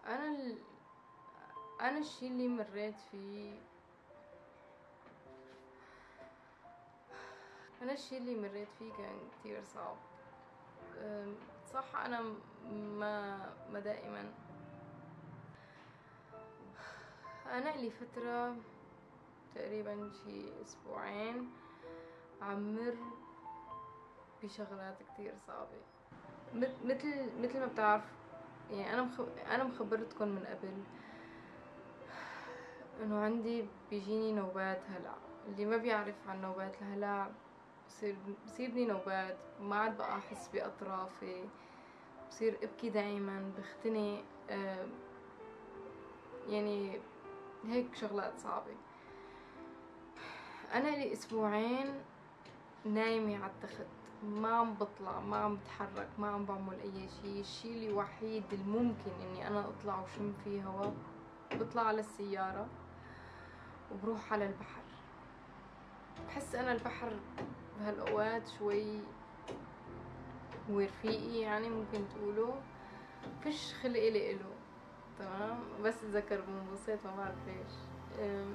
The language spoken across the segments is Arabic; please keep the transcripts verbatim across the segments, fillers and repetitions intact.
انا ال... انا الشي اللي مريت فيه انا الشي اللي مريت فيه كان كتير صعب. أم، صح انا م- ما ما دائما. انا لي فترة تقريبا شي اسبوعين عم مر بشغلات كتير صعبة. مت- مثل مثل ما بتعرف، يعني انا مخ... انا مخبرتكم من قبل انه عندي بيجيني نوبات هلع. اللي ما بيعرف عن نوبات الهلع، بصير بصيرني نوبات ما عاد بقى احس باطرافي، بصير ابكي دايما، بختنق. آه، يعني هيك شغلات صعبة. انا لي اسبوعين نايمة على التخت، ما عم بطلع، ما عم بتحرك، ما عم بعمل اي شيء. الشيء الوحيد الممكن اني انا اطلع وشم فيه هوا، بطلع على السيارة وبروح على البحر. بحس انا البحر بهالاوقات شوي هو رفيقي، يعني ممكن تقولوا فيش خلق إلي إله. تمام، بس اتذكر بنبسط، ما بعرف ليش. أم،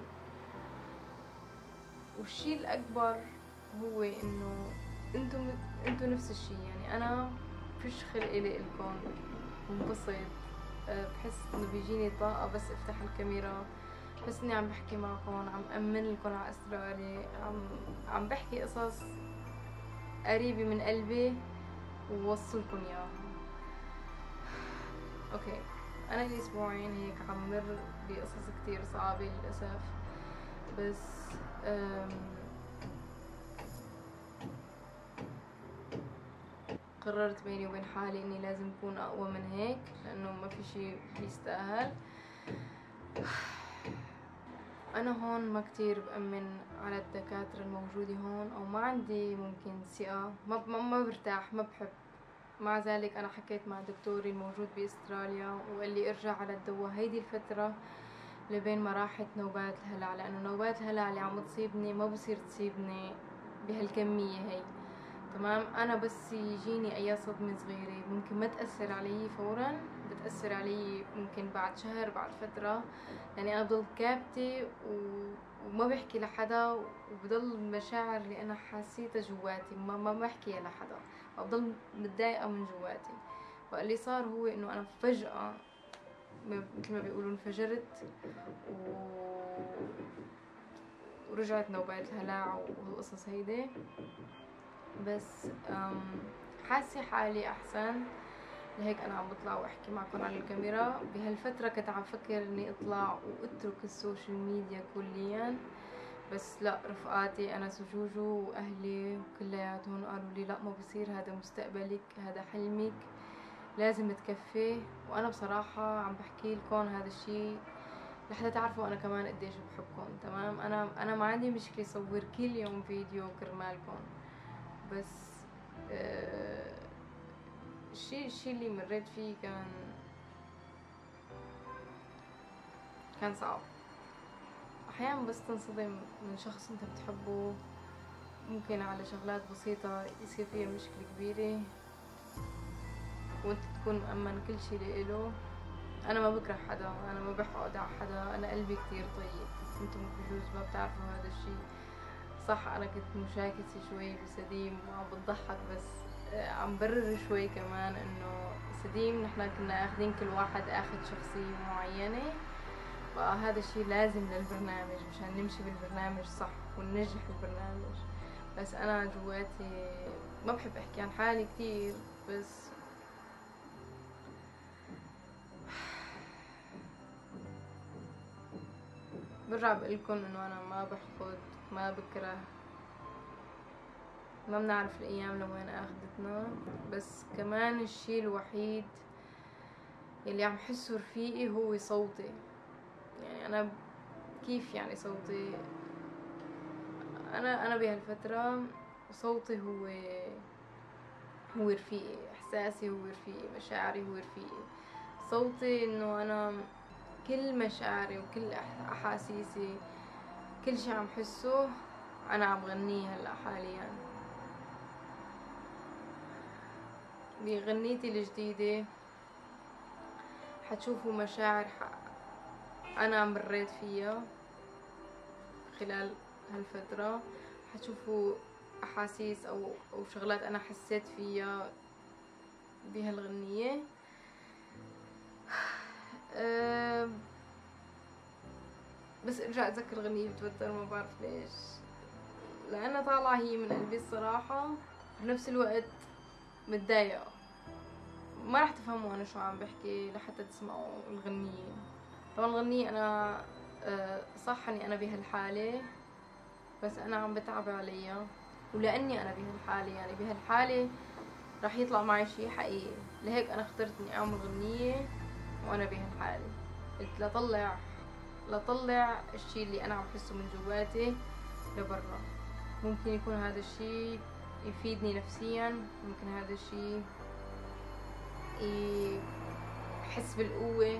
والشي الاكبر هو انه انتم انتم نفس الشي، يعني انا فيش خلق إلي الكم بنبسط. أه، بحس انه بيجيني طاقة بس افتح الكاميرا، بحس اني عم بحكي معكم، عم امن لكم على اسراري، عم عم بحكي قصص قريبة من قلبي ووصلكم اياها. اوكي، انا لي اسبوعين هيك عم مر بقصص كتير صعبة للأسف، بس أم، قررت بيني وبين حالي اني لازم اكون اقوى من هيك، لانه ما في شي بيستاهل. انا هون ما كتير بأمن على الدكاترة الموجودة هون، او ما عندي ممكن ثقة، ما ما ما برتاح، ما بحب. مع ذلك انا حكيت مع دكتوري الموجود باستراليا وقال لي ارجع على الدواء هيدي الفترة لبين ما راحت نوبات الهلع، لانه نوبات الهلع اللي عم تصيبني ما بصير تصيبني بهالكمية هي. تمام، انا بس يجيني اي صدمة صغيرة ممكن ما تأثر علي فورا، بتأثر علي ممكن بعد شهر، بعد فترة. يعني انا بضل كابتة و... وما بحكي لحدا، وبضل المشاعر اللي انا حاسيتها جواتي ما ما بحكيها لحدا، بضل متضايقة من جواتي. فاللي صار هو انه انا فجأة مثل ما بيقولوا انفجرت و... ورجعت نوبات الهلع والقصص هيدي. بس أم، حاسة حالي أحسن، لهيك أنا عم بطلع وأحكي معكم على الكاميرا. بهالفترة كنت عم فكر إني أطلع وأترك السوشيال ميديا كليا، بس لا، رفقاتي أنا سجوجو وأهلي كلياتهم قالوا لي لا، ما بصير، هذا مستقبلك، هذا حلمك، لازم تكفي. وأنا بصراحة عم بحكي لكم هذا الشي لحتى تعرفوا أنا كمان قديش بحبكم. تمام، أنا أنا ما عندي مشكلة صور كل يوم فيديو كرمالكم، بس آه، الشي الشي اللي مريت فيه كان كان صعب. احيانا بس تنصدم من شخص انت بتحبه، ممكن على شغلات بسيطة يصير فيها مشكلة كبيرة وانت تكون مأمن كل شي لإله. انا ما بكره حدا، انا ما بحقد على حدا، انا قلبي كتير طيب. انتم بجوز ما بتعرفوا هذا الشي. صح انا كنت مشاكسة شوي بسديم وعم بتضحك، بس آه، عم برر شوي كمان انه سديم نحنا كنا اخذين كل واحد اخذ شخصية معينة، فهذا الشي لازم للبرنامج مشان نمشي بالبرنامج صح وننجح البرنامج. بس انا جواتي ما بحب احكي عن حالي كتير، بس برجع بقولكن انه انا ما بحقد، ما بكره، ما بنعرف الايام لوين اخدتنا. بس كمان الشي الوحيد يلي عم حسه رفيقي هو صوتي. يعني انا كيف يعني صوتي، انا انا بهالفترة صوتي هو هو رفيقي، احساسي هو رفيقي، مشاعري هو رفيقي. صوتي انه انا كل مشاعري وكل أح- احاسيسي، كل شي عم حسه انا عم غنيه هلا حاليا. بغنيتي الجديدة حتشوفوا مشاعر انا مريت فيها خلال هالفترة، حتشوفوا احاسيس او او شغلات انا حسيت فيها بهالغنية. أه بس ارجع اتذكر الغنية بتوتر، ما بعرف ليش، لانها طالعة هي من قلبي الصراحة، بنفس الوقت متضايقة. ما راح تفهموا انا شو عم بحكي لحتى تسمعوا الغنية. طبعا الغنية انا أه صح اني انا بهالحالة، بس انا عم بتعب عليها، ولاني انا بهالحالة يعني بهالحالة راح يطلع معي شي حقيقي، لهيك انا اخترت اني اعمل غنية وانا بهالحالة. قلت لطلع لطلع الشي اللي انا عم بحسه من جواتي لبرا. ممكن يكون هذا الشي يفيدني نفسيا، ممكن هذا الشي يحس بالقوة.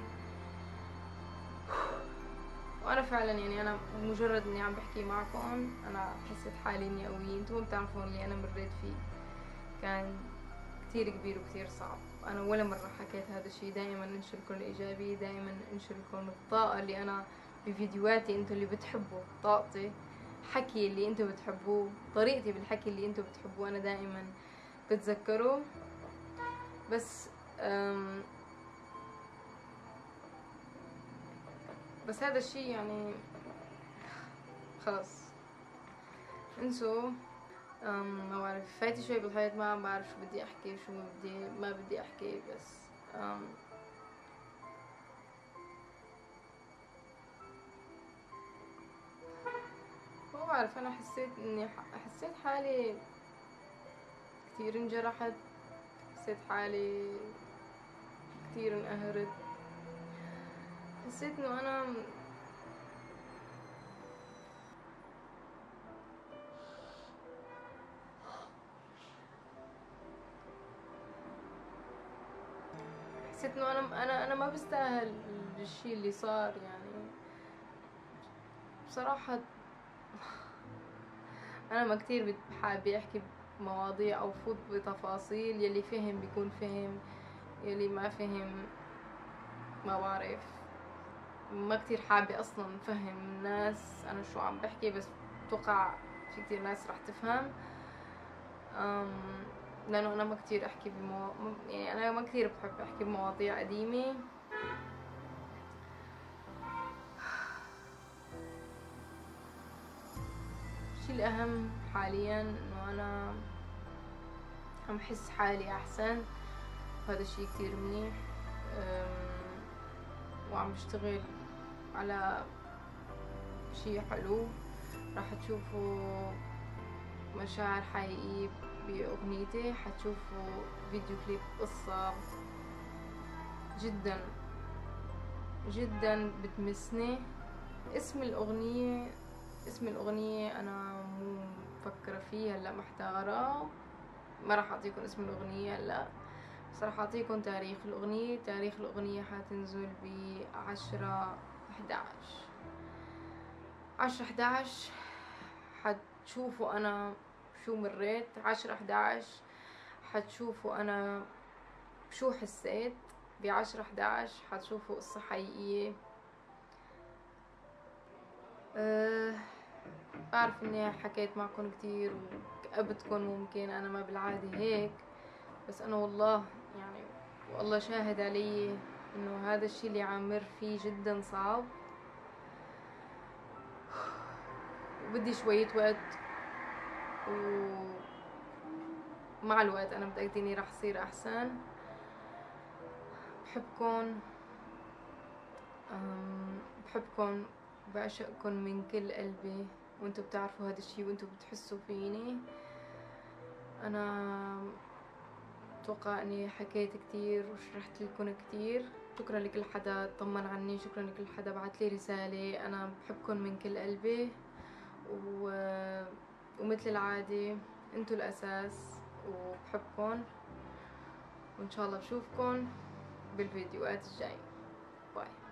وانا فعلا يعني انا مجرد اني عم بحكي معكم انا حسيت حالي اني قوية. انتم ما بتعرفون اللي انا مريت فيه كان كتير كبير وكتير صعب. انا ولا مرة حكيت هذا الشي، دائما انشر لكم الايجابي، دائما انشر لكم الطاقة اللي انا بفيديوهاتي، انتم اللي بتحبوا طاقتي، حكي اللي انتم بتحبوه، طريقتي بالحكي اللي انتم بتحبوه انا دائما بتذكره. بس بس هذا الشي يعني خلص انسوا. أم ما بعرف، فايتي شوي بالحياة، ما بعرف شو بدي احكي شو بدي ما بدي احكي. بس أم ما بعرف، انا حسيت اني حسيت حالي كتير انجرحت، حسيت حالي كتير انقهرت، حسيت انه انا حسيت انه انا انا انا ما بستاهل الشي اللي صار. يعني بصراحة انا ما كتير حابة احكي بمواضيع او فوت بتفاصيل، يلي فهم بيكون فهم، يلي ما فهم ما بعرف. ما كتير حابة اصلا فهم الناس انا شو عم بحكي، بس بتوقع في كتير ناس رح تفهم. أم لانه انا ما كتير احكي بمو... يعني انا ما كتير بحب احكي بمواضيع قديمة. الشي الاهم حاليا انه انا عم حس حالي احسن، وهذا الشي كتير منيح. وعم بشتغل على شي حلو، راح تشوفوا مشاعر حقيقية بأغنيتي، حتشوفوا فيديو كليب قصة جدا جدا بتمسني. اسم الأغنية اسم الأغنية أنا مو مفكرة فيه هلأ، محتارة، ما راح أعطيكم اسم الأغنية هلأ، بس راح أعطيكم تاريخ الأغنية. تاريخ الأغنية حتنزل بعشرة إحداعش عشرة إحداعش. حتشوفوا أنا شو مريت. عشرة إحداعش حتشوفوا أنا شو حسيت. بعشرة إحداعش حتشوفوا قصة حقيقية. أه بعرف إني حكيت معكم كتير وكأبتكم، ممكن أنا ما بالعادة هيك، بس أنا والله يعني والله شاهد علي إنه هذا الشي اللي عامر فيه جدا صعب، وبدي شوية وقت، ومع الوقت أنا متأكدة إني رح صير أحسن. بحبكن بحبكن بعشقكن من كل قلبي، وانتو بتعرفوا هذا الشي وانتو بتحسوا فيني. انا اتوقع اني حكيت كتير وشرحت لكم كتير. شكرا لكل حدا طمن عني، شكرا لكل حدا بعت لي رسالة. انا بحبكن من كل قلبي، و... ومثل العادة انتو الاساس، وبحبكن، وان شاء الله بشوفكن بالفيديوهات الجاية. باي.